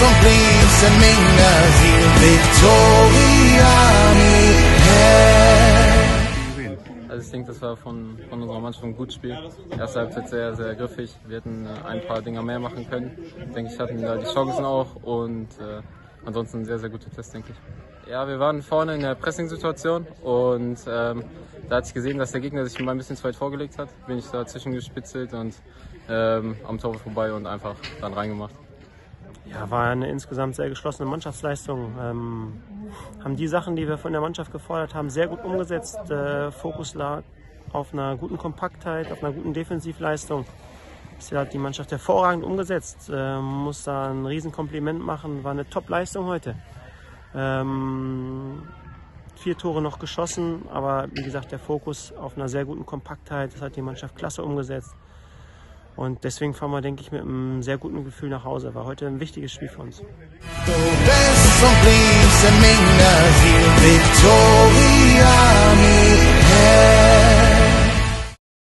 s'omplissent Mingas il Victoria Also ich denke, das war von unserer Mannschaft ein gutes Spiel. Erste Halbzeit sehr, sehr griffig. Wir hätten ein paar Dinger mehr machen können. Ich denke, ich hatten da die Chancen auch und ansonsten ein sehr, sehr guter Test, denke ich. Ja, wir waren vorne in der Pressing-Situation und da hatte ich gesehen, dass der Gegner sich mal ein bisschen zu weit vorgelegt hat. Bin ich dazwischen gespitzelt und am Tor vorbei und einfach dann reingemacht. Ja, war eine insgesamt sehr geschlossene Mannschaftsleistung. Haben die Sachen, die wir von der Mannschaft gefordert haben, sehr gut umgesetzt. Fokus lag auf einer guten Kompaktheit, auf einer guten Defensivleistung. Das hat die Mannschaft hervorragend umgesetzt. Muss da ein Riesenkompliment machen. War eine Top-Leistung heute. 4 Tore noch geschossen, aber wie gesagt, der Fokus auf einer sehr guten Kompaktheit. Das hat die Mannschaft klasse umgesetzt. Und deswegen fahren wir, denke ich, mit einem sehr guten Gefühl nach Hause. War heute ein wichtiges Spiel für uns. Victoria